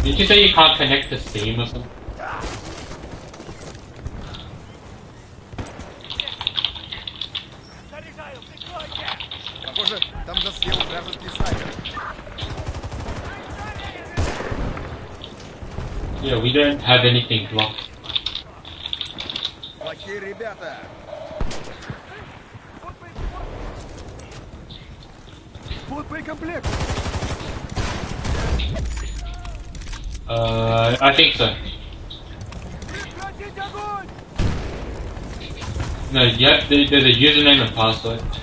Did you say you can't connect to Steam or something? Похоже, там засел вражеский снайпер. Yeah, we don't have anything blocked. Плохие ребята. Вот боекомплект. I think so. No, yeah, there's a username and password.